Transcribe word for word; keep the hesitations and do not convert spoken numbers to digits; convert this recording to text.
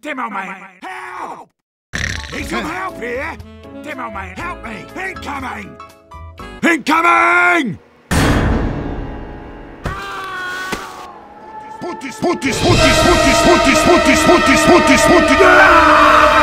Demo man, help! Need some help here? Demo man, help me! Incoming! Incoming! Put this, put this, put this, put this, put this, put this, put this, put this, put this, put this.